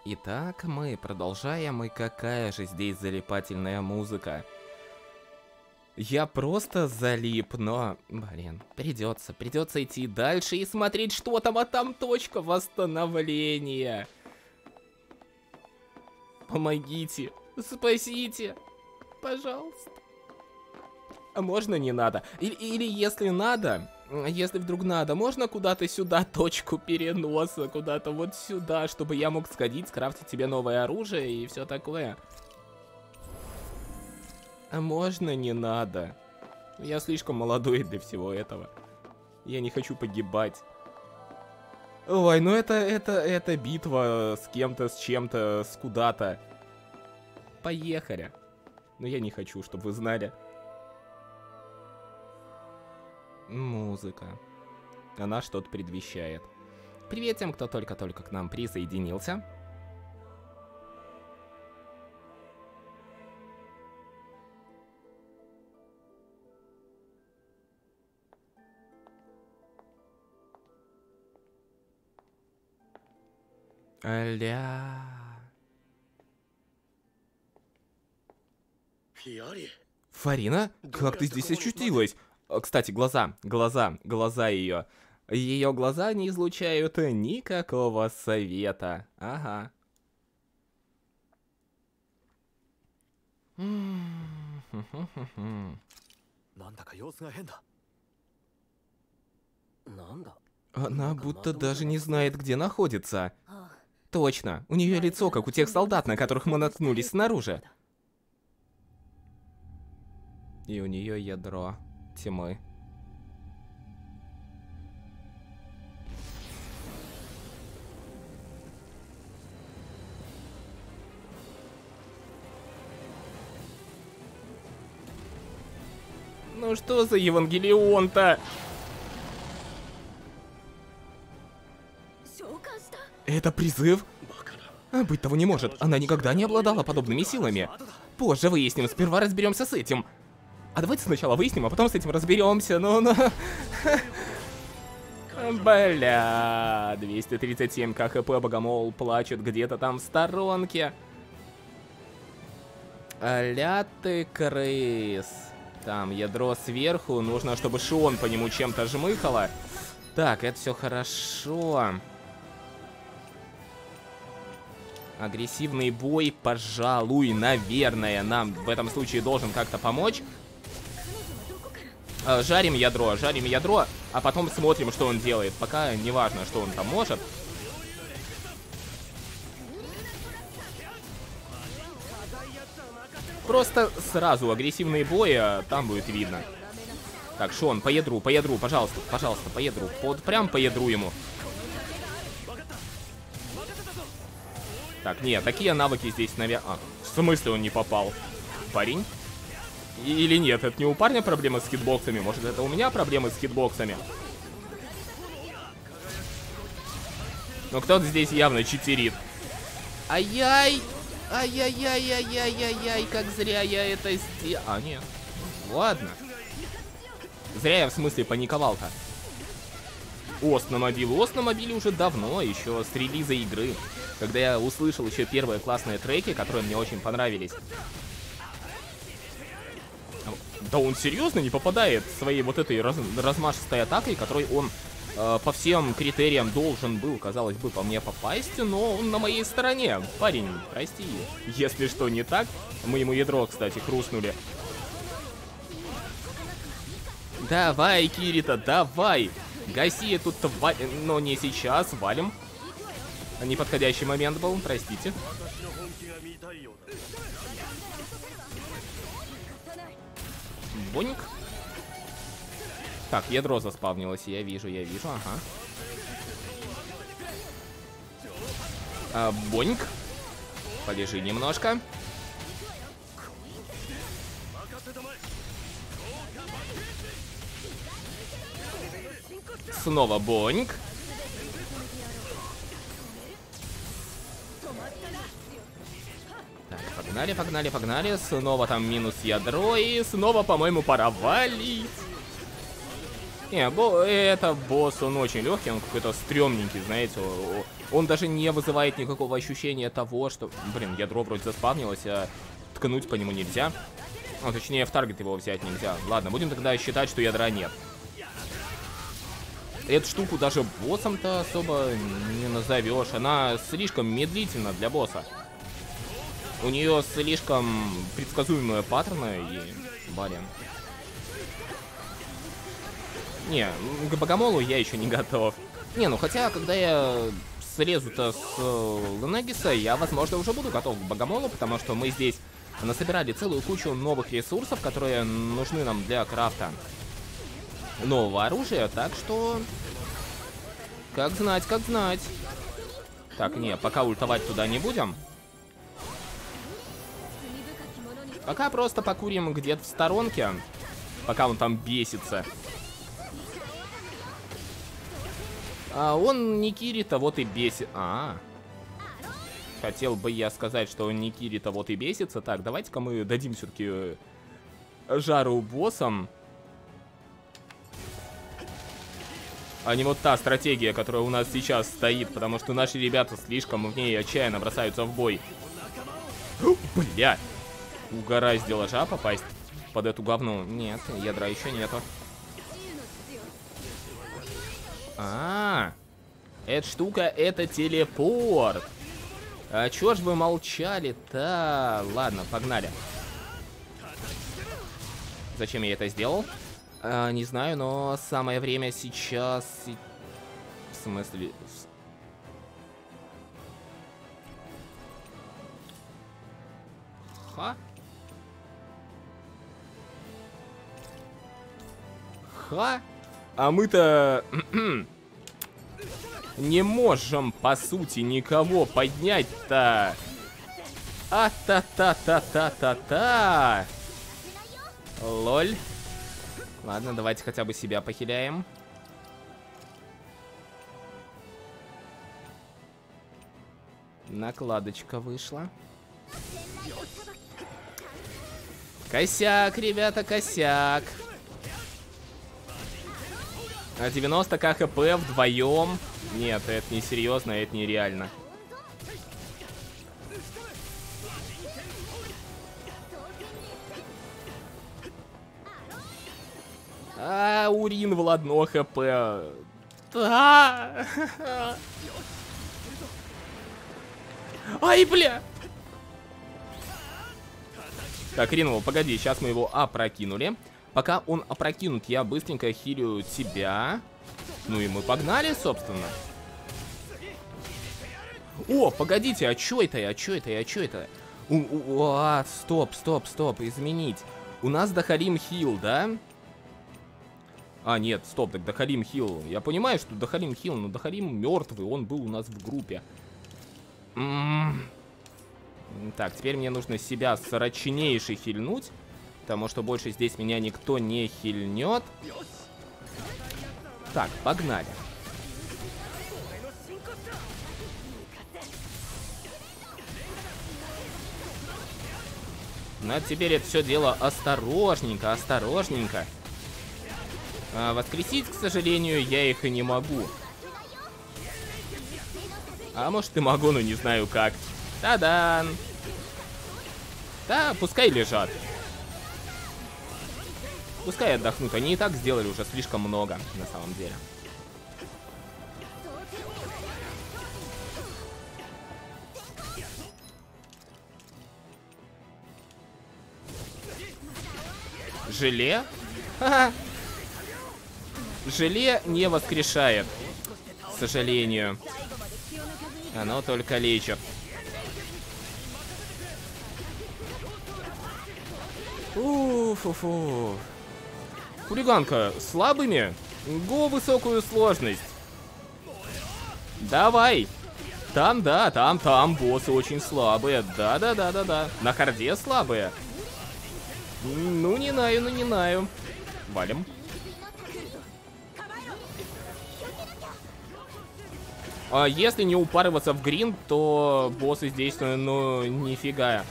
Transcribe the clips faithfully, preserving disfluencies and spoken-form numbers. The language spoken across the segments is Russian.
Итак, мы продолжаем, и какая же здесь залипательная музыка. Я просто залип, но, блин, придется, придется идти дальше и смотреть, что там, а там точка восстановления. Помогите, спасите, пожалуйста. А можно не надо? Или, или если надо, если вдруг надо, можно куда-то сюда точку переноса, куда-то вот сюда, чтобы я мог сходить, скрафтить себе новое оружие и все такое. А можно не надо? Я слишком молодой для всего этого. Я не хочу погибать. Ой, ну это, это, это битва с кем-то, с чем-то, с куда-то. Поехали. Но я не хочу, чтобы вы знали. Музыка. Она что-то предвещает. Привет тем, кто только-только к нам присоединился. Аля. Фарина? Как ты здесь очутилась? Кстати, глаза, глаза, глаза ее. Ее глаза не излучают никакого совета. Ага. Она будто даже не знает, где находится. Точно, у нее лицо, как у тех солдат, на которых мы наткнулись снаружи. И у нее ядро тьмы. Ну что за Евангелион-то? Это призыв? А быть того не может. Она никогда не обладала подобными силами. Позже выясним, сперва разберемся с этим. А давайте сначала выясним, а потом с этим разберемся. Ну, ну. Бля, двести тридцать семь ка хп, Богомол плачет где-то там в сторонке. Аля ты крыс. Там ядро сверху, нужно, чтобы Шион по нему чем-то жмыхало. Так, это все хорошо. Агрессивный бой, пожалуй, наверное, нам в этом случае должен как-то помочь. Жарим ядро, жарим ядро, а потом смотрим, что он делает. Пока не важно, что он там может. Просто сразу агрессивные бои, там будет видно. Так, Шон, по ядру, по ядру, пожалуйста, пожалуйста, по ядру. Вот прям по ядру ему. Так, нет, такие навыки здесь, наверное... А, в смысле он не попал? Парень? Или нет, это не у парня проблемы с хитбоксами, может это у меня проблемы с хитбоксами? Но кто-то здесь явно читерит. Ай-яй! Ай-яй-яй-яй-яй-яй-яй, как зря я это сделал. А, нет. Ладно. Зря я в смысле паниковал-то. Ост на мобилу. Ост на мобиле уже давно, еще с релиза игры. Когда я услышал еще первые классные треки, которые мне очень понравились. Да он серьезно не попадает своей вот этой раз размашистой атакой, которой он э, по всем критериям должен был, казалось бы, по мне попасть, но он на моей стороне. Парень, прости, если что не так. Мы ему ядро, кстати, хрустнули. Давай, Кирита, давай. Гаси эту тварь, но не сейчас, валим. Неподходящий момент был, простите. Боньк. Так, ядро заспавнилось, я вижу, я вижу, ага. А, боньк. Полежи немножко. Снова боньк. Так, погнали, погнали, погнали. Снова там минус ядро, и снова, по-моему, пора валить. Не, бо это босс, он очень легкий, он какой-то стрёмненький, знаете. Он даже не вызывает никакого ощущения того, что... Блин, ядро вроде заспавнилось, а ткнуть по нему нельзя. Ну, точнее, в таргет его взять нельзя. Ладно, будем тогда считать, что ядра нет. Эту штуку даже боссом-то особо не назовешь. Она слишком медлительна для босса. У нее слишком предсказуемые паттерны и... Блин. Не, к Богомолу я еще не готов. Не, ну хотя, когда я слезу-то с Ленегиса, я, возможно, уже буду готов к Богомолу, потому что мы здесь насобирали целую кучу новых ресурсов, которые нужны нам для крафта нового оружия, так что... Как знать, как знать. Так, не, пока ультовать туда не будем. Пока просто покурим где-то в сторонке, пока он там бесится. А он не Кирита, вот и бесит. А, хотел бы я сказать, что он не Кирита, вот и бесится. Так, давайте-ка мы дадим все-таки жару боссам. А не вот та стратегия, которая у нас сейчас стоит, потому что наши ребята слишком в ней отчаянно бросаются в бой. Бля! Угораздило жа попасть под эту говну. Нет, ядра еще нету. А, эта штука, это телепорт. А чё ж вы молчали-то? Ладно, погнали. Зачем я это сделал? А, не знаю, но самое время сейчас... В смысле... Ха? Ха? А мы-то... не можем, по сути, никого поднять-то. А-та-та-та-та-та-та. Лоль. Ладно, давайте хотя бы себя похиляем. Накладочка вышла. Косяк, ребята, косяк. А девяносто ка хп вдвоем. Нет, это не серьезно, это нереально. А, урин в одно хп. Да. Ай, бля. Так, Ринвол, погоди, сейчас мы его опрокинули. Пока он опрокинут, я быстренько хилю тебя. Ну и мы погнали, собственно. О, погодите, а чё это? А чё это? А чё это? У, у, а, стоп, стоп, стоп, изменить. У нас Дахарим хил, да? А, нет, стоп, так Дахарим хил. Я понимаю, что Дахарим хил, но Дахарим мертвый, он был у нас в группе. М-м-м. Так, теперь мне нужно себя срочнейше хильнуть, потому что больше здесь меня никто не хильнет. Так, погнали. Надо теперь это все дело осторожненько, осторожненько. А воскресить, к сожалению, я их и не могу. А может и могу, но не знаю как. Та-дан! Да, пускай лежат. Пускай отдохнут. Они и так сделали уже слишком много, на самом деле. Желе? Ха-ха. Желе не воскрешает, к сожалению. Оно только лечит. Уф-фу-фу. Хулиганка, слабыми? Го высокую сложность. Давай. Там, да, там, там боссы очень слабые. Да-да-да-да-да. На харде слабые. Ну, не знаю, ну, не знаю. Валим. А если не упарываться в грин, то боссы здесь, ну, нифига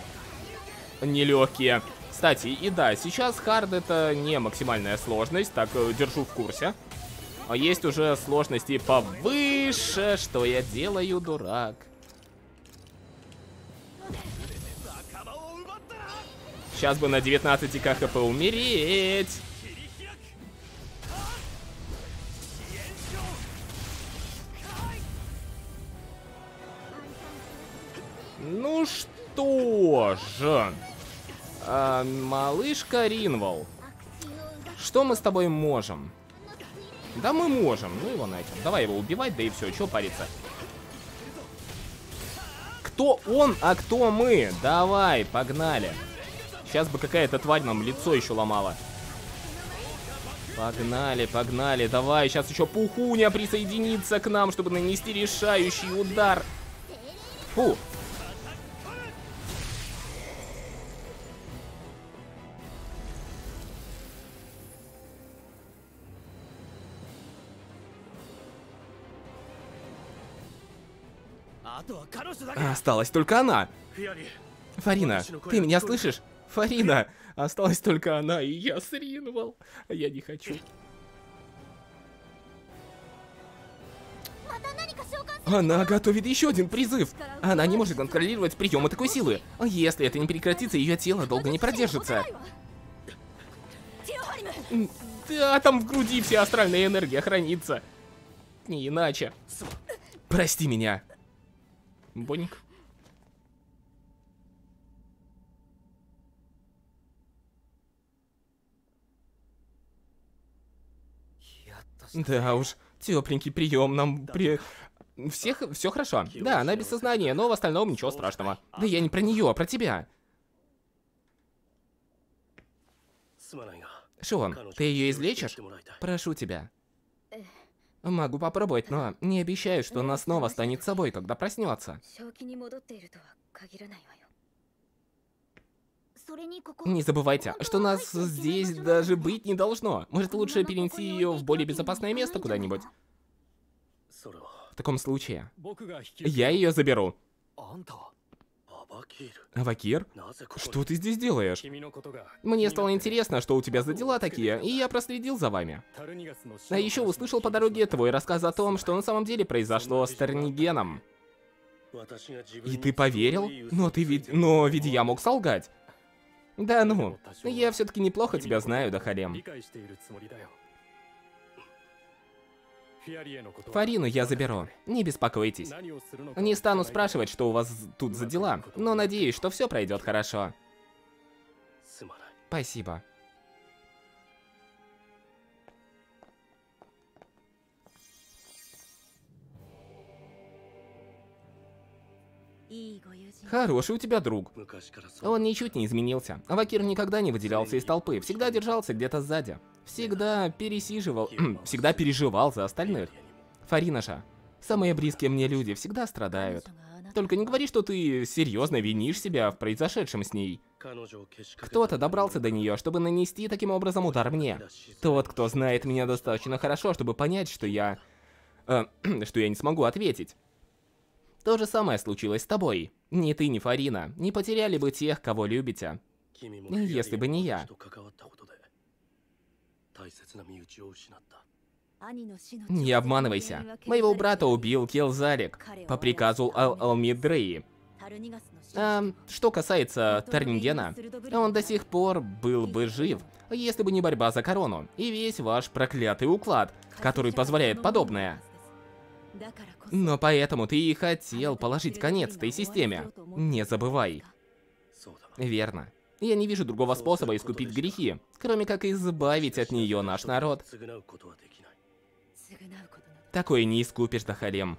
нелегкие. Кстати, и да, сейчас хард это не максимальная сложность, так держу в курсе. А есть уже сложности повыше. Что я делаю, дурак? Сейчас бы на девятнадцати ка хп умереть. Ну что же, а, малышка Ринвал, что мы с тобой можем? Да мы можем, ну его нахер. Давай его убивать, да и все, чё париться. Кто он, а кто мы? Давай, погнали. Сейчас бы какая-то тварь нам лицо еще ломала. Погнали, погнали, давай, сейчас еще Пухуня присоединится к нам, чтобы нанести решающий удар. Фу. Осталась только она. Фарина, ты меня слышишь? Фарина, осталась только она, и я с Ринвал. Я не хочу. Она готовит еще один призыв. Она не может контролировать приемы такой силы. Если это не прекратится, ее тело долго не продержится. Да, там в груди вся астральная энергия хранится. Не иначе. Прости меня. Боньк. Да уж, тепленький прием нам при... Всех, все хорошо. Да, она без сознания, но в остальном ничего страшного. Да я не про нее, а про тебя. Шон, ты ее излечишь? Прошу тебя. Могу попробовать, но не обещаю, что она снова станет собой, когда проснется. Не забывайте, что нас здесь даже быть не должно. Может, лучше перенести ее в более безопасное место куда-нибудь? В таком случае, я ее заберу. Авакир? Что ты здесь делаешь? Мне стало интересно, что у тебя за дела такие, и я проследил за вами. А еще услышал по дороге твой рассказ о том, что на самом деле произошло с Тернигеном. И ты поверил? Но ты ведь... Но ведь я мог солгать. Да ну, я все-таки неплохо тебя знаю, Дахалем. Фарину я заберу, не беспокойтесь. Не стану спрашивать, что у вас тут за дела, но надеюсь, что все пройдет хорошо. Спасибо. Хороший у тебя друг. Он ничуть не изменился. Авакир никогда не выделялся из толпы, всегда держался где-то сзади. Всегда пересиживал, всегда переживал за остальных. Фарина же, самые близкие мне люди всегда страдают. Только не говори, что ты серьезно винишь себя в произошедшем с ней. Кто-то добрался до нее, чтобы нанести таким образом удар мне. Тот, кто знает меня достаточно хорошо, чтобы понять, что я... Э, что я не смогу ответить. То же самое случилось с тобой. Ни ты, ни Фарина не потеряли бы тех, кого любите, если бы не я. Не обманывайся. Моего брата убил Келзалик по приказу Ал-Алмидреи. А что касается Тернингена, он до сих пор был бы жив, если бы не борьба за корону и весь ваш проклятый уклад, который позволяет подобное. Но поэтому ты и хотел положить конец этой системе. Не забывай. Верно. Я не вижу другого способа искупить грехи, кроме как избавить от нее наш народ. Такое не искупишь, Дахалем.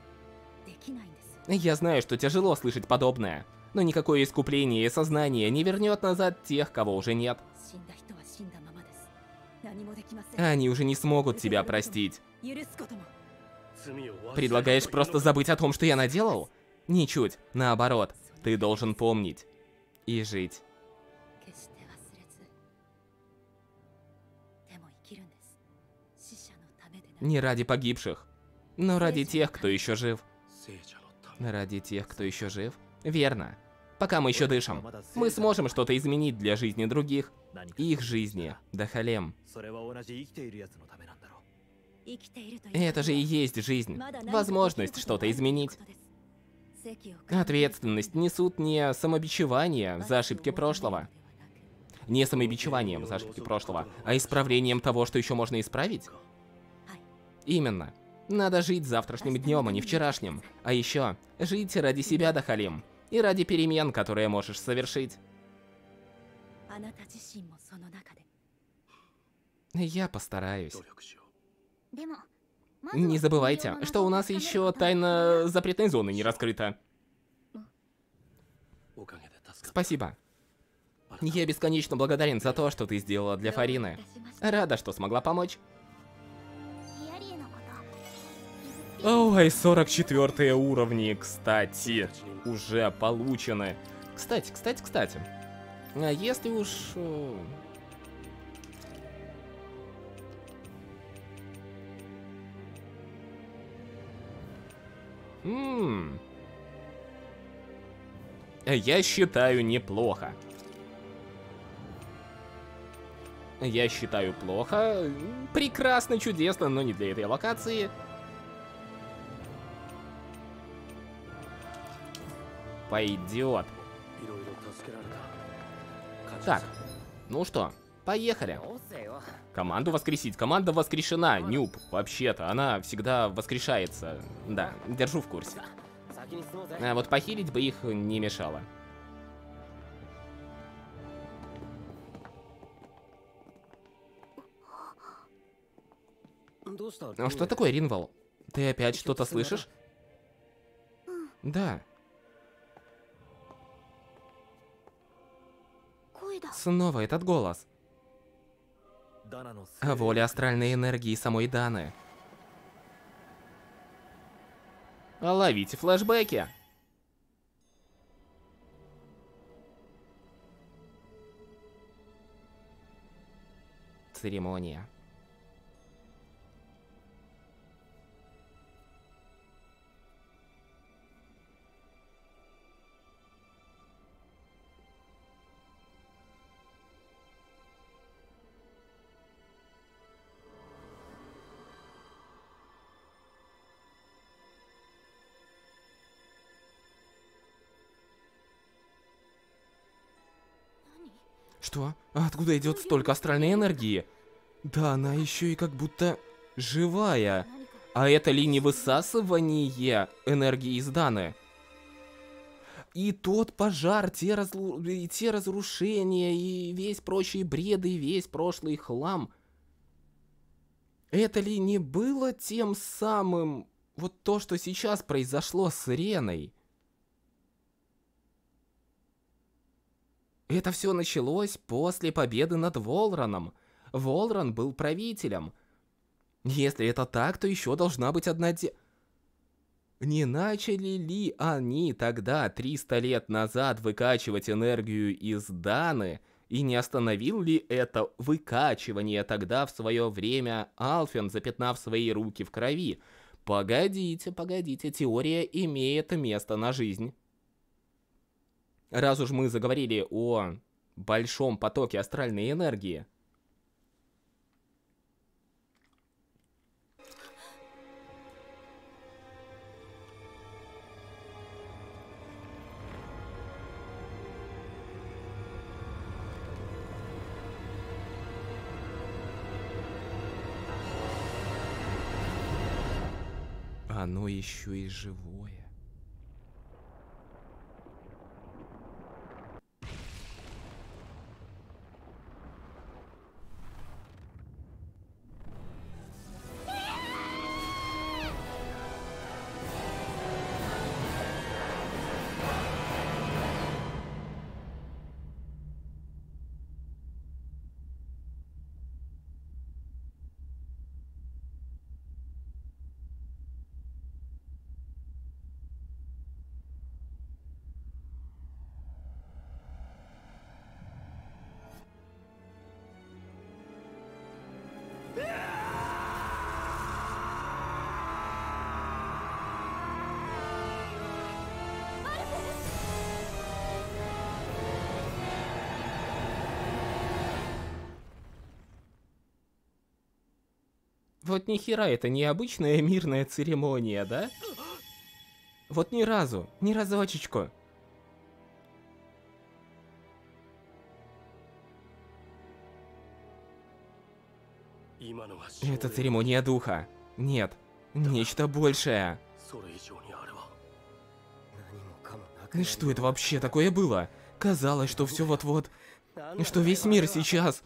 Я знаю, что тяжело слышать подобное, но никакое искупление и сознание не вернет назад тех, кого уже нет. Они уже не смогут тебя простить. Предлагаешь просто забыть о том, что я наделал? Ничуть, наоборот, ты должен помнить и жить. Не ради погибших, но ради тех, кто еще жив. Ради тех, кто еще жив? Верно. Пока мы еще дышим, мы сможем что-то изменить для жизни других. Их жизни, Дахалем. Это же и есть жизнь. Возможность что-то изменить. Ответственность несут не самобичевание за ошибки прошлого. Не самобичеванием за ошибки прошлого, а исправлением того, что еще можно исправить? Именно. Надо жить завтрашним днем, а не вчерашним. А еще, жить ради себя, Дахалим. И ради перемен, которые можешь совершить. Я постараюсь. Не забывайте, что у нас еще тайна запретной зоны не раскрыта. Спасибо. Я бесконечно благодарен за то, что ты сделала для Фарины. Рада, что смогла помочь. Ой, сорок четвёртые уровни, кстати, уже получены. Кстати, кстати, кстати. А если уж... Ммм... Я считаю неплохо. Я считаю плохо. Прекрасно, чудесно, но не для этой локации. Пойдет. Так, ну что, поехали. Команду воскресить. Команда воскрешена. Нюб, вообще-то, она всегда воскрешается. Да, держу в курсе. А вот похилить бы их не мешало. Ну что такое, Ринвал? Ты опять что-то слышишь? Да. Снова этот голос. О воле астральной энергии самой Даны. Ловите флешбеки. Церемония. Что? А откуда идет столько астральной энергии? Да, она еще и как будто живая. А это ли не высасывание энергии из Даны? И тот пожар, те, разру... и те разрушения, и весь прочий бред, и весь прошлый хлам. Это ли не было тем самым... Вот то, что сейчас произошло с Реной? Это все началось после победы над Волраном. Волран был правителем. Если это так, то еще должна быть одна де... Не начали ли они тогда, триста лет назад, выкачивать энергию из Даны? И не остановил ли это выкачивание тогда в свое время Алфен, запятнав свои руки в крови? Погодите, погодите, теория имеет место на жизнь. Раз уж мы заговорили о большом потоке астральной энергии. Оно еще и живое. вот ни хера, это не обычная мирная церемония, да? Вот ни разу, ни разочечку. Это церемония духа. Нет, нечто большее. Что это вообще такое было? Казалось, что все вот-вот, что весь мир сейчас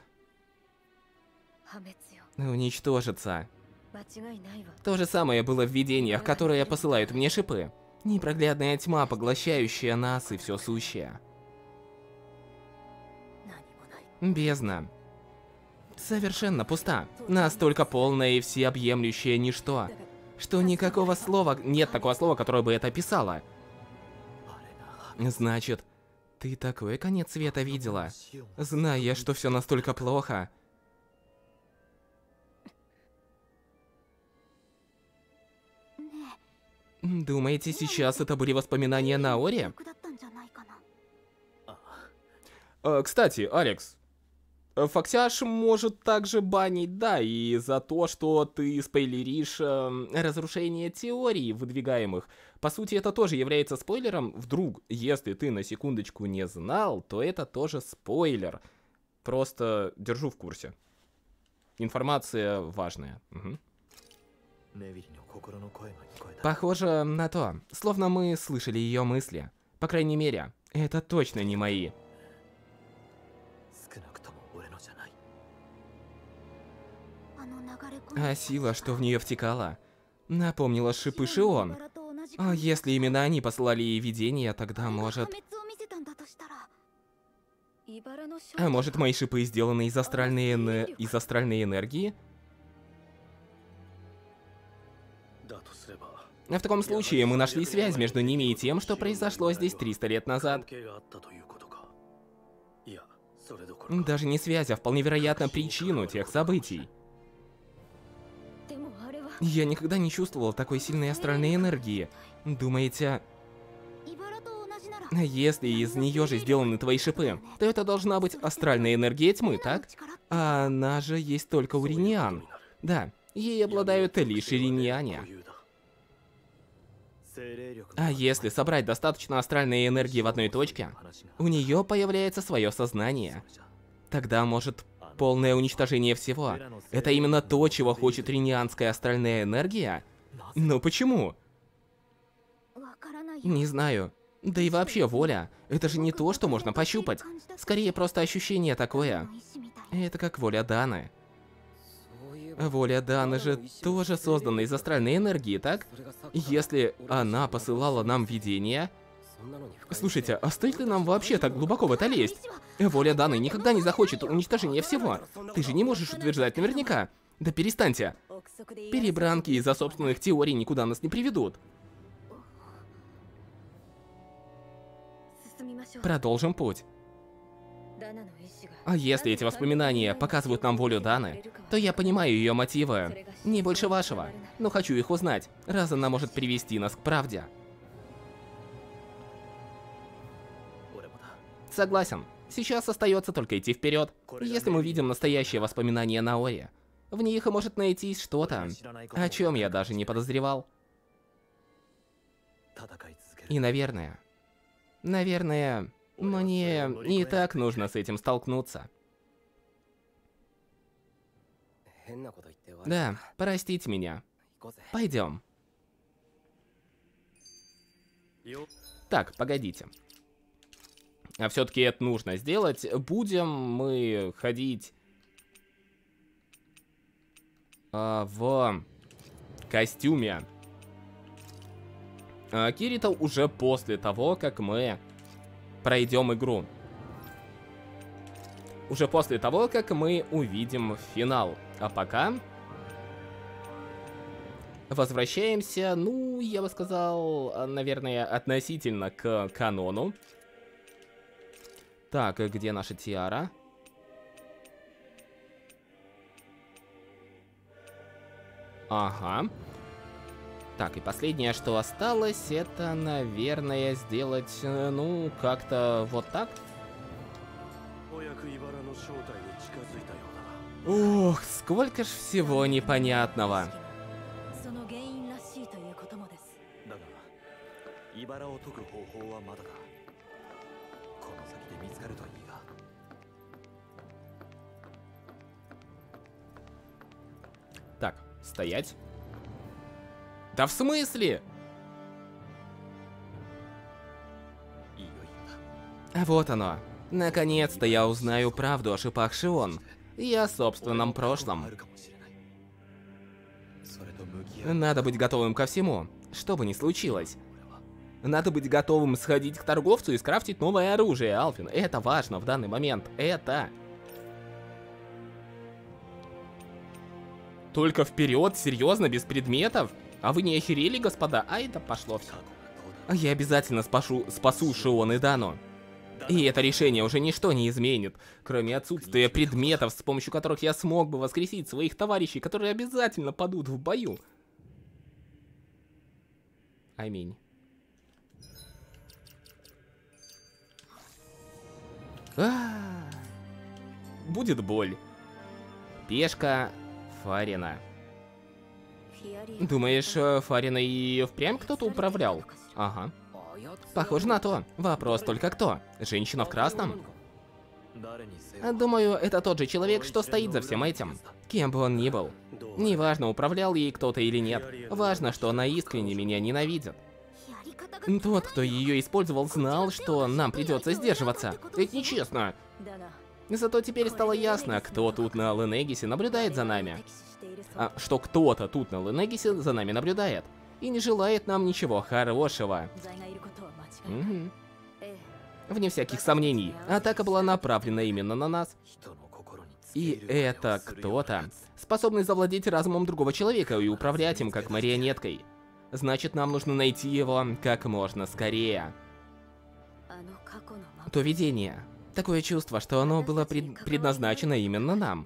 уничтожится. То же самое было в видениях, которые посылают мне шипы. Непроглядная тьма, поглощающая нас и все сущее. Бездна. Совершенно пуста. Настолько полное и всеобъемлющее ничто, что никакого слова... Нет такого слова, которое бы это описало. Значит, ты такой конец света видела, зная, что все настолько плохо. Думаете, сейчас это были воспоминания Наори? А, кстати, Алекс, Фоксяж может также банить, да, и за то, что ты спойлеришь э, разрушение теорий выдвигаемых. По сути, это тоже является спойлером. Вдруг, если ты на секундочку не знал, то это тоже спойлер. Просто держу в курсе. Информация важная. Угу. Похоже на то, словно мы слышали ее мысли. По крайней мере, это точно не мои. А сила, что в нее втекала, напомнила шипы Шион. А если именно они посылали ей видения, тогда может... А может, мои шипы сделаны из астральной, эне... из астральной энергии? В таком случае мы нашли связь между ними и тем, что произошло здесь триста лет назад. Даже не связь, а вполне вероятно причину тех событий. Я никогда не чувствовал такой сильной астральной энергии. Думаете, если из нее же сделаны твои шипы, то это должна быть астральная энергия тьмы, так? А она же есть только у Риниан. Да, ей обладают лишь Риниане. А если собрать достаточно астральной энергии в одной точке, у нее появляется свое сознание. Тогда может полное уничтожение всего. Это именно то, чего хочет ринианская астральная энергия? Но почему? Не знаю. Да и вообще воля. Это же не то, что можно пощупать. Скорее просто ощущение такое. Это как воля Даны. Воля Даны же тоже создана из астральной энергии, так? Если она посылала нам видения... Слушайте, а стоит ли нам вообще так глубоко в это лезть? Воля Даны никогда не захочет уничтожения всего. Ты же не можешь утверждать наверняка. Да перестаньте. Перебранки из-за собственных теорий никуда нас не приведут. Продолжим путь. А если эти воспоминания показывают нам волю Даны, то я понимаю ее мотивы. Не больше вашего, но хочу их узнать, раз она может привести нас к правде. Согласен. Сейчас остается только идти вперед. Если мы видим настоящие воспоминания Наори, в них может найтись что-то, о чем я даже не подозревал. И, наверное, наверное, мне и так нужно с этим столкнуться. Да, простите меня. Пойдем. Так, погодите. А все-таки это нужно сделать. Будем мы ходить а, в костюме а, Кирита уже после того, как мы пройдем игру. Уже после того, как мы увидим финал. А пока возвращаемся, ну, я бы сказал, наверное, относительно к канону. Так, где наша Тиара? Ага. Так, и последнее, что осталось, это, наверное, сделать, ну, как-то вот так. Ух, сколько ж всего непонятного. Так, стоять. Да в смысле? А вот оно. Наконец-то я узнаю правду о шипах Шион. И о собственном прошлом. Надо быть готовым ко всему, что бы ни случилось. Надо быть готовым сходить к торговцу и скрафтить новое оружие, Алфин. Это важно в данный момент. Это. Только вперед, серьезно, без предметов? А вы не охерели, господа? А это пошло все. Я обязательно спашу, спасу Шион и Дану. И это решение уже ничто не изменит, кроме отсутствия предметов, с помощью которых я смог бы воскресить своих товарищей, которые обязательно падут в бою. Аминь. А-а-а. Будет боль. Пешка Фарина. Думаешь, Фарина и впрямь кто-то управлял? Ага. Похоже на то. Вопрос только кто? Женщина в красном? Думаю, это тот же человек, что стоит за всем этим. Кем бы он ни был. Неважно, управлял ей кто-то или нет. Важно, что она искренне меня ненавидит. Тот, кто ее использовал, знал, что нам придется сдерживаться. Это нечестно. Зато теперь стало ясно, кто тут на Ленегисе наблюдает за нами. А что кто-то тут на Ленегисе за нами наблюдает. И не желает нам ничего хорошего. Угу. Вне всяких сомнений, атака была направлена именно на нас. И это кто-то, способный завладеть разумом другого человека и управлять им как марионеткой. Значит, нам нужно найти его как можно скорее. То видение. Такое чувство, что оно было пред... предназначено именно нам.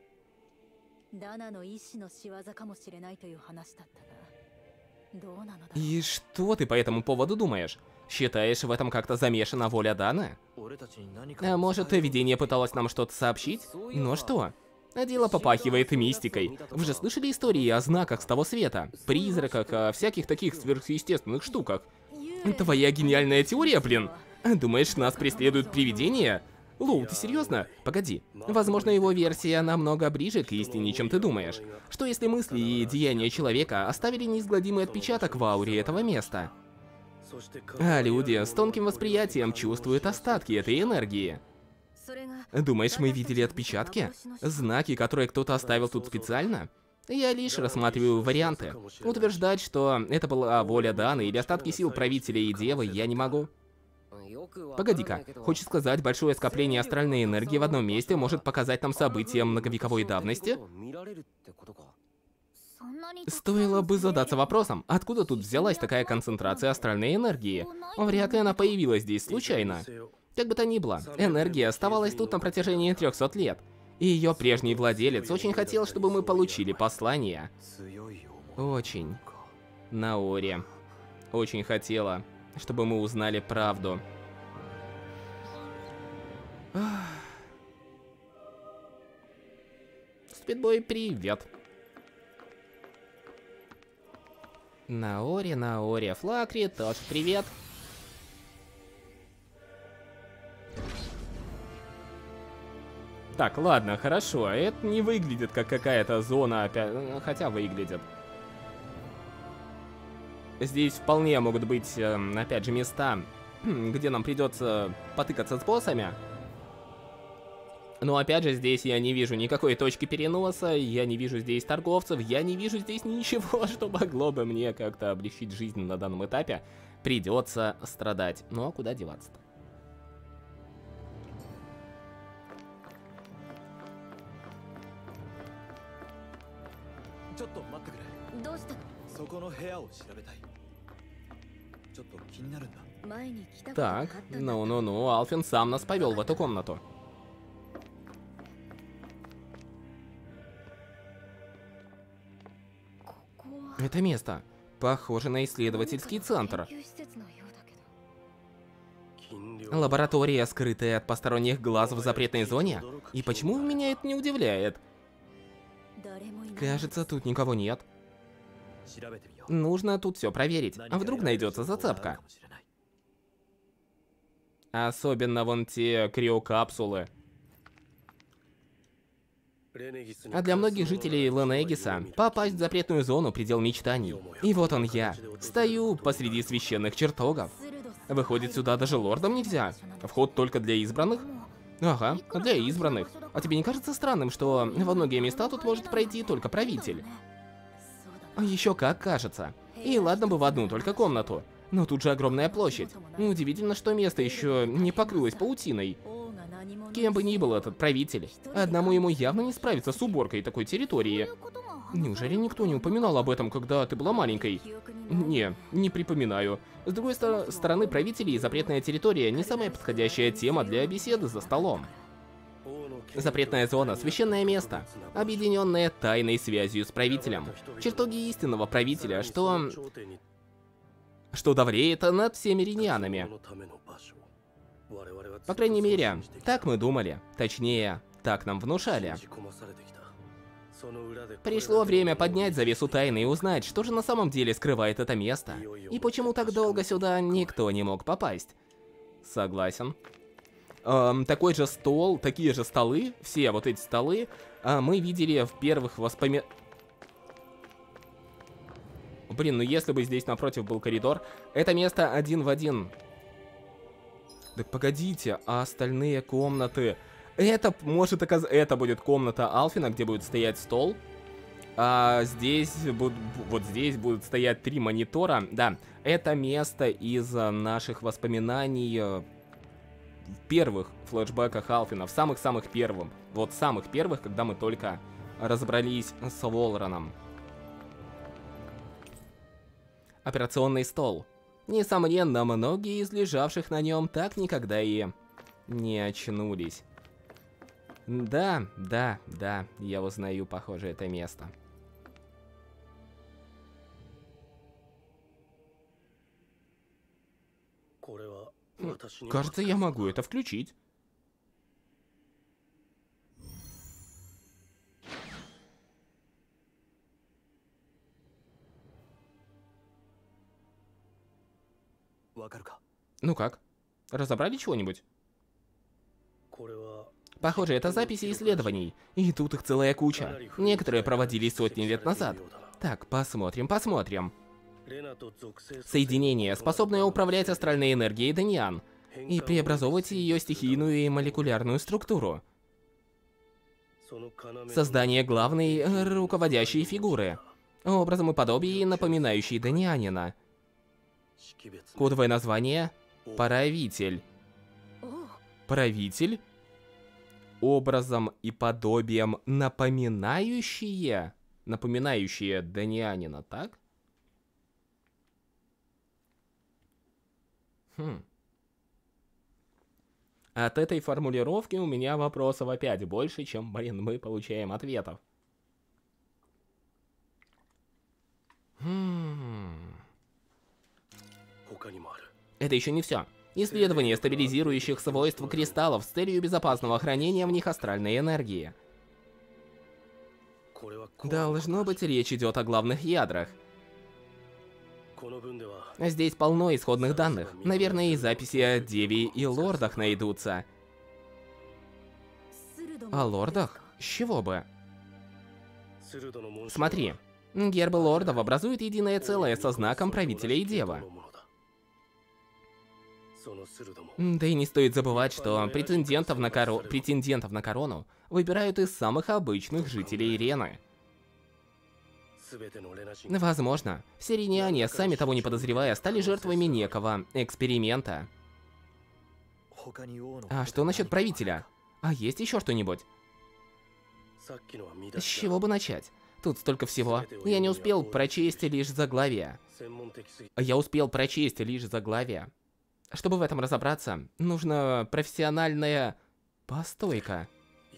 И что ты по этому поводу думаешь? Считаешь, в этом как-то замешана воля Даны? А может, видение пыталось нам что-то сообщить? Ну что? Дело попахивает мистикой. Вы же слышали истории о знаках с того света? Призраках, о всяких таких сверхъестественных штуках? Твоя гениальная теория, блин? Думаешь, нас преследуют привидения? Лоу, ты серьезно? Погоди. Возможно, его версия намного ближе к истине, чем ты думаешь. Что если мысли и деяния человека оставили неизгладимый отпечаток в ауре этого места? А люди с тонким восприятием чувствуют остатки этой энергии. Думаешь, мы видели отпечатки? Знаки, которые кто-то оставил тут специально? Я лишь рассматриваю варианты. Утверждать, что это была воля Даны или остатки сил правителя и девы, я не могу. Погоди-ка, хочешь сказать, большое скопление астральной энергии в одном месте может показать нам события многовековой давности? Стоило бы задаться вопросом, откуда тут взялась такая концентрация астральной энергии? Вряд ли она появилась здесь случайно. Как бы то ни было, энергия оставалась тут на протяжении трёхсот лет. И ее прежний владелец очень хотел, чтобы мы получили послание. Очень. Наори. Очень хотела, чтобы мы узнали правду. Спидбой, привет. Наори, Наори, Флакри, тоже привет. Так, ладно, хорошо. Это не выглядит как какая-то зона опять, хотя выглядит. Здесь вполне могут быть, опять же, места, где нам придется потыкаться с боссами. Но опять же, здесь я не вижу никакой точки переноса, я не вижу здесь торговцев, я не вижу здесь ничего, что могло бы мне как-то облегчить жизнь на данном этапе. Придется страдать. Ну а куда деваться-то? Так, ну-ну-ну, Алфин сам нас повел в эту комнату. Это место похоже на исследовательский центр. Лаборатория, скрытая от посторонних глаз в запретной зоне? И почему меня это не удивляет? Кажется, тут никого нет. Нужно тут все проверить. А вдруг найдется зацепка? Особенно вон те криокапсулы. А для многих жителей Ленегиса попасть в запретную зону — предел мечтаний. И вот он я, стою посреди священных чертогов. Выходит, сюда даже лордам нельзя. Вход только для избранных? Ага, для избранных. А тебе не кажется странным, что во многие места тут может пройти только правитель? Еще как кажется. И ладно бы в одну только комнату. Но тут же огромная площадь. Удивительно, что место еще не покрылось паутиной. Кем бы ни был этот правитель, одному ему явно не справиться с уборкой такой территории. Неужели никто не упоминал об этом, когда ты была маленькой? Не, не припоминаю. С другой стор стороны, правители и запретная территория не самая подходящая тема для беседы за столом. Запретная зона — священное место, объединенное тайной связью с правителем. Чертоги истинного правителя, что... что давреет над всеми риньянами. По крайней мере, так мы думали. Точнее, так нам внушали. Пришло время поднять завесу тайны и узнать, что же на самом деле скрывает это место. И почему так долго сюда никто не мог попасть. Согласен. Эм, такой же стол, такие же столы, все вот эти столы, э, мы видели в первых воспоминаниях. Блин, ну если бы здесь напротив был коридор, это место один в один. Так погодите, а остальные комнаты... Это может оказаться... Это будет комната Алфина, где будет стоять стол. А здесь... Буд... Вот здесь будут стоять три монитора. Да, это место из наших воспоминаний... В первых флешбеках Алфина, в самых-самых первых. Вот самых первых, когда мы только разобрались с Волраном. Операционный стол. Несомненно, многие из лежавших на нем так никогда и не очнулись. Да, да, да, я узнаю, похоже, это место. Кажется, я могу это включить. Ну как? Разобрали чего-нибудь? Похоже, это записи исследований. И тут их целая куча. Некоторые проводились сотни лет назад. Так, посмотрим, посмотрим. Соединение, способное управлять астральной энергией Даньян и преобразовывать ее стихийную и молекулярную структуру. Создание главной руководящей фигуры. Образом и подобие, напоминающей Даньянина. Кодовое название — Правитель. Правитель? Образом и подобием напоминающие? Напоминающие Даньянина, так? Хм. От этой формулировки у меня вопросов опять больше, чем, блин, мы получаем ответов. Хм. Это еще не все. Исследование стабилизирующих свойств кристаллов с целью безопасного хранения в них астральной энергии. Должно быть, речь идет о главных ядрах. Здесь полно исходных данных. Наверное, и записи о Деве и лордах найдутся. О лордах? С чего бы? Смотри. Гербы лордов образуют единое целое со знаком правителя и дева. Да и не стоит забывать, что претендентов на, коро... претендентов на корону выбирают из самых обычных жителей Рены. Возможно, все риньяне, сами того не подозревая, стали жертвами некого эксперимента. А что насчет правителя? А есть еще что-нибудь? С чего бы начать? Тут столько всего. Я не успел прочесть лишь заглавие. Я успел прочесть лишь заглавие. Чтобы в этом разобраться, нужна профессиональная постойка.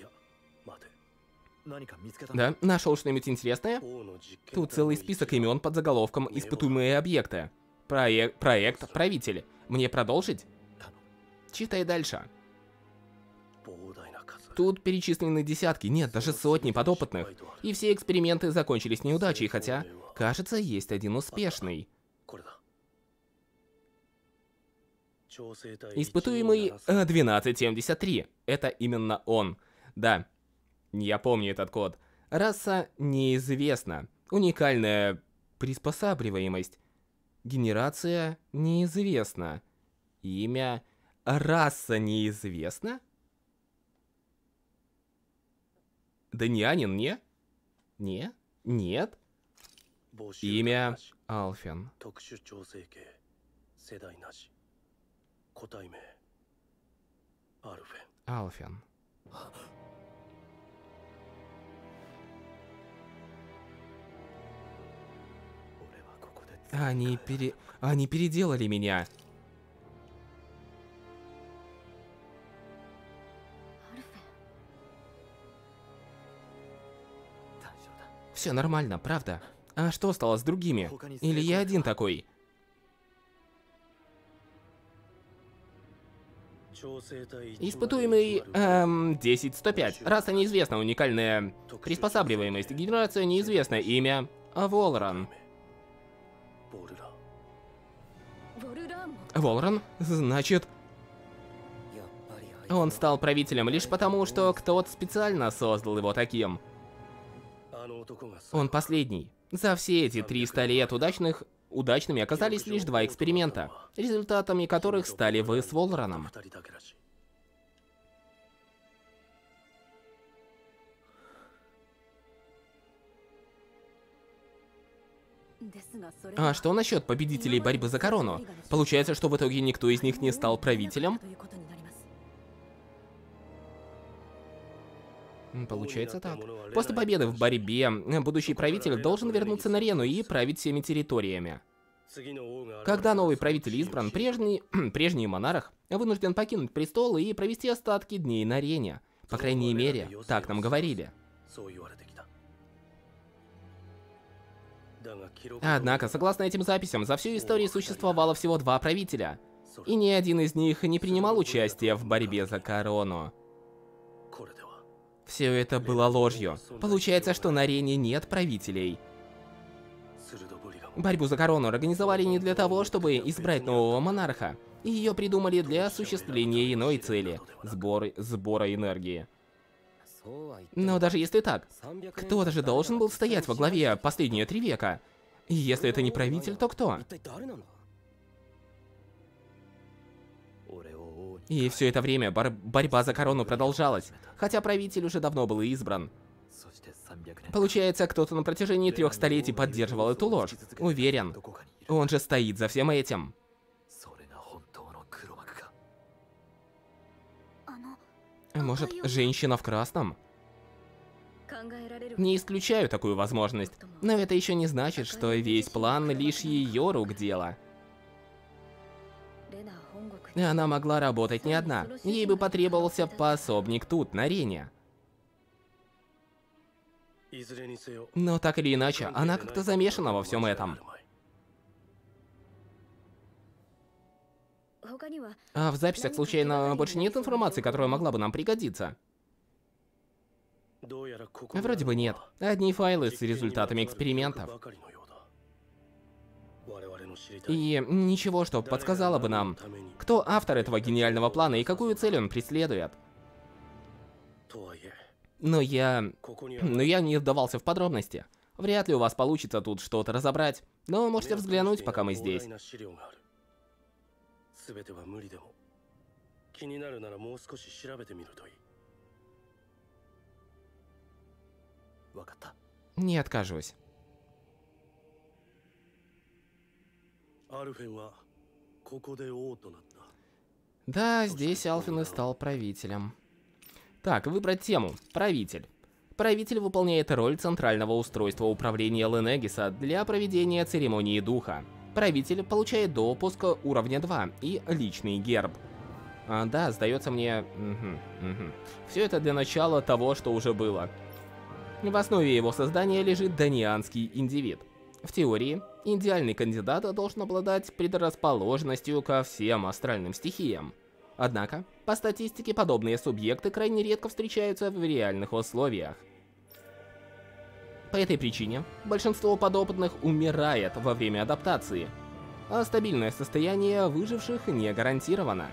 Да, нашел что-нибудь интересное? Тут целый список имен под заголовком «Испытуемые объекты». Проект, проект «Правитель». Мне продолжить? Читай дальше. Тут перечислены десятки, нет, даже сотни подопытных. И все эксперименты закончились неудачей, хотя, кажется, есть один успешный. Испытуемый двенадцать семьдесят три. Это именно он. Да, я помню этот код. Раса неизвестна. Уникальная приспосабливаемость. Генерация неизвестна. Имя... Раса неизвестна? Данианин, не? Не? Нет? Имя Алфин. Алфин. Они пере... Они переделали меня. Все нормально, правда? А что стало с другими? Или я один такой? Испытуемый эм, десять сто пять. Раса неизвестна, уникальная приспосабливаемость, генерация неизвестна, имя Волран. Волран? Значит... Он стал правителем лишь потому, что кто-то специально создал его таким. Он последний. За все эти триста лет удачных... удачными оказались лишь два эксперимента, результатами которых стали вы с Волраном. А что насчет победителей борьбы за корону? Получается, что в итоге никто из них не стал правителем? Получается так. После победы в борьбе, будущий правитель должен вернуться на арену и править всеми территориями. Когда новый правитель избран, прежний, прежний монарх вынужден покинуть престол и провести остатки дней на арене. По крайней мере, так нам говорили. Однако, согласно этим записям, за всю историю существовало всего два правителя. И ни один из них не принимал участия в борьбе за корону. Все это было ложью. Получается, что на арене нет правителей. Борьбу за корону организовали не для того, чтобы избрать нового монарха. Ее придумали для осуществления иной цели – сбор, сбора энергии. Но даже если так, кто-то же должен был стоять во главе последние три века. И если это не правитель, то кто? И все это время бор борьба за корону продолжалась, хотя правитель уже давно был избран. Получается, кто-то на протяжении трех столетий поддерживал эту ложь. Уверен, он же стоит за всем этим. Может, женщина в красном? Не исключаю такую возможность, но это еще не значит, что весь план лишь ее рук дело. Она могла работать не одна, ей бы потребовался пособник тут, на арене. Но так или иначе, она как-то замешана во всем этом. А в записях, случайно, больше нет информации, которая могла бы нам пригодиться? Вроде бы нет. Одни файлы с результатами экспериментов. И ничего, что подсказало бы нам, кто автор этого гениального плана и какую цель он преследует. Но я... Но я не вдавался в подробности. Вряд ли у вас получится тут что-то разобрать, но можете взглянуть, пока мы здесь. Не откажусь. Да, здесь Алфин и стал правителем. Так, выбрать тему. Правитель. Правитель выполняет роль центрального устройства управления Ленегиса для проведения церемонии духа. Правитель получает допуск уровня два и личный герб. А, да, сдается мне... Угу, угу. Все это для начала того, что уже было. В основе его создания лежит данианский индивид. В теории, идеальный кандидат должен обладать предрасположенностью ко всем астральным стихиям. Однако, по статистике, подобные субъекты крайне редко встречаются в реальных условиях. По этой причине, большинство подопытных умирает во время адаптации, а стабильное состояние выживших не гарантировано.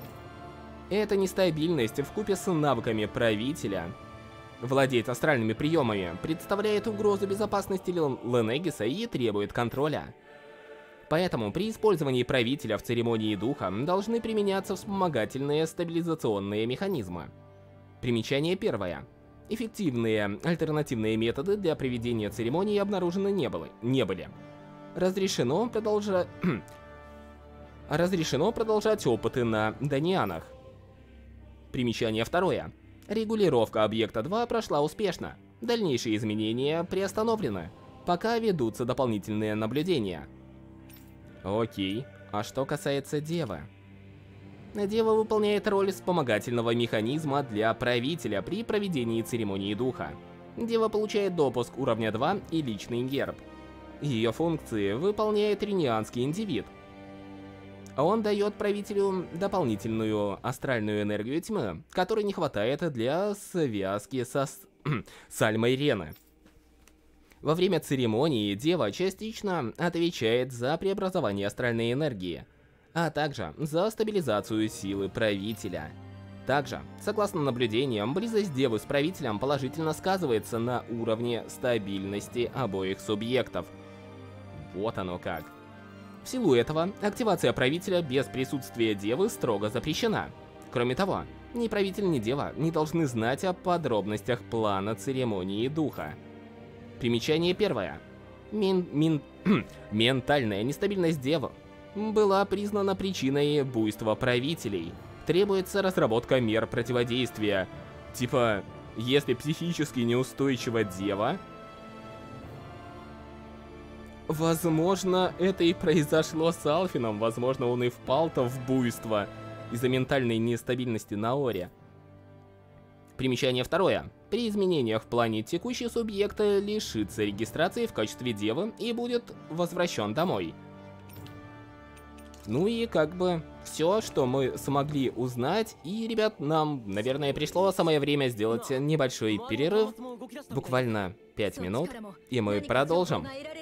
Эта нестабильность вкупе с навыками правителя владеть астральными приемами представляет угрозу безопасности Ленегиса и требует контроля. Поэтому при использовании правителя в церемонии духа должны применяться вспомогательные стабилизационные механизмы. Примечание первое. Эффективные альтернативные методы для проведения церемонии обнаружены не, было, не были. Разрешено, продолжа... Разрешено продолжать опыты на Данианах. Примечание второе. Регулировка объекта два прошла успешно. Дальнейшие изменения приостановлены, пока ведутся дополнительные наблюдения. Окей, а что касается Девы? Дева выполняет роль вспомогательного механизма для правителя при проведении церемонии духа. Дева получает допуск уровня два и личный герб. Ее функции выполняет ренианский индивид. Он дает правителю дополнительную астральную энергию тьмы, которой не хватает для связки со с Альмой Рены. Во время церемонии Дева частично отвечает за преобразование астральной энергии, а также за стабилизацию силы правителя. Также, согласно наблюдениям, близость Девы с правителем положительно сказывается на уровне стабильности обоих субъектов. Вот оно как. В силу этого, активация правителя без присутствия Девы строго запрещена. Кроме того, ни правитель, ни Дева не должны знать о подробностях плана церемонии духа. Примечание первое. Мин, мин, ментальная нестабильность Девы была признана причиной буйства правителей. Требуется разработка мер противодействия. Типа, если психически неустойчива Дева... Возможно, это и произошло с Алфином, возможно, он и впал-то в буйство из-за ментальной нестабильности Наори. Примечание второе. При изменениях в плане текущий субъект лишится регистрации в качестве Девы и будет возвращен домой. Ну и как бы все, что мы смогли узнать. И, ребят, нам, наверное, пришло самое время сделать небольшой перерыв. Буквально пять минут, и мы продолжим.